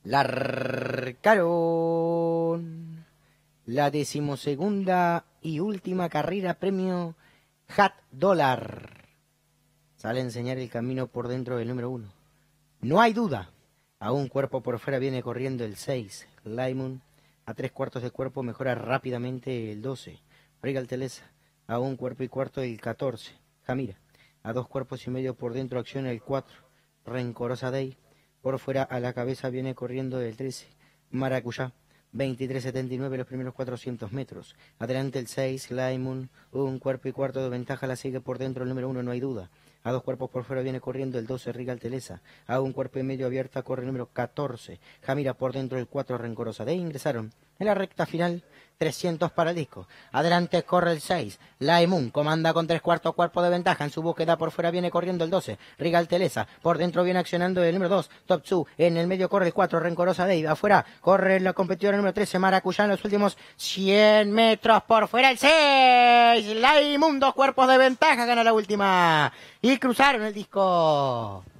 Largaron la 12ª y última carrera, premio Hat Dollar. Sale a enseñar el camino por dentro del número 1. No hay duda. A un cuerpo por fuera viene corriendo el 6. Laymun. A 3/4 de cuerpo mejora rápidamente el 12. Regal Telesa. A 1 cuerpo y cuarto el 14. Jamira. A 2 cuerpos y medio por dentro acciona el 4. Rencorosa Day. Por fuera a la cabeza viene corriendo el 13. Maracuyá. 23.79 los primeros 400 metros. Adelante el 6, Laymun. 1 cuerpo y cuarto de ventaja, la sigue por dentro el número 1, no hay duda. A 2 cuerpos por fuera viene corriendo el 12, Regal Telesa. A 1 cuerpo y medio abierta corre el número 14. Jamira por dentro el 4, Rencorosa. De ahí ingresaron en la recta final 300 para el disco. Adelante corre el 6. Laymun comanda con 3/4 cuerpo de ventaja. En su búsqueda por fuera viene corriendo el 12. Regal Telesa. Por dentro viene accionando el número 2. Top 2. En el medio corre el 4. Rencorosa Dave. Afuera corre la competidora número 13. Maracuyá en los últimos 100 metros. Por fuera el 6. Laymun, 2 cuerpos de ventaja. Gana la última. Y cruzaron el disco.